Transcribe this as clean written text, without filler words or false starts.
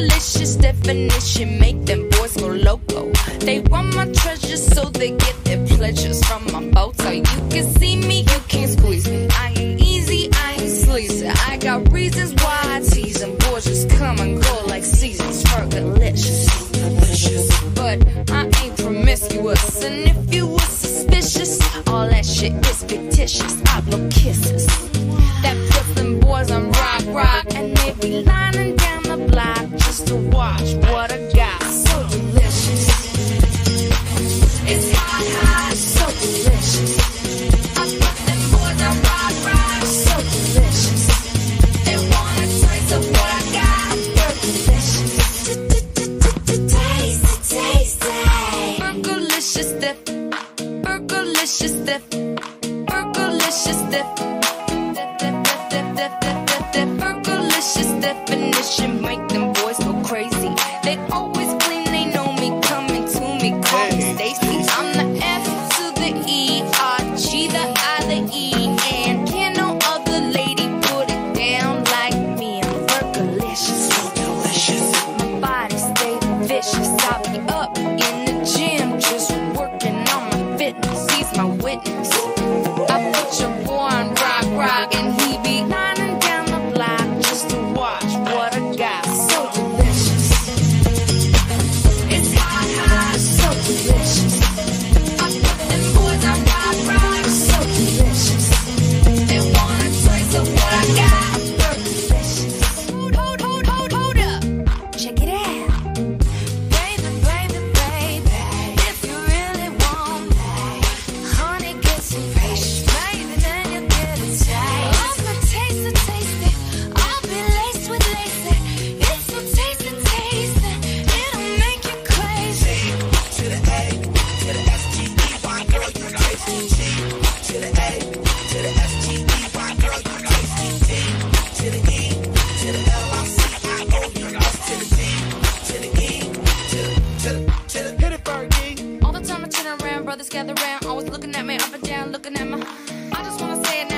Burgerlicious definition make them boys go loco. They want my treasures so they get their pleasures from my boat. So you can see me, you can't squeeze me. I ain't easy, I ain't sleazy. I got reasons why I tease them. Boys just come and go like seasons. Burgerlicious, but I ain't promiscuous. And if you were suspicious, all that shit is fictitious. I blow kisses that put them boys on rock, and they be lining down the block just to watch what I got. So delicious, it's hot, so delicious. I put them boys on rock, so delicious. They wanna taste of what I got. Burgerlicious, taste it. Burgerlicious dip, burgerlicious dip, burgerlicious dip. Burgerlicious definition make them boys go crazy. They always claim they know me, coming to me, call me Stacy. I'm the F to the E, R, G, the I, the E, and can no other lady put it down like me. I'm burgerlicious, so delicious. My body stay vicious. I'll be up in the gym just working on my fitness. He's my witness. I put your boy on rock, and he be lining down the block just to watch what I got. So delicious, it's hot, so delicious. I put them boys on rock, so delicious. They wanna taste of what I got. Burgerlicious. Hold up, check it out. Baby, if you really want me, honey, get some fresh. Maybe then you'll get a taste. I'ma taste it. I'll be laced with lace. It's so tasty. It'll make you crazy. To the A, to the S-T-E-Y, girl, you tasty. To the A, to the S-T-E-Y, girl, you tasty. To the E, to the L-I-C-I-O, you S to the D, to the E, to the hit it, Fergie. All the time I turn around, brothers gather round, always looking at me up and down, looking at my. I just wanna say it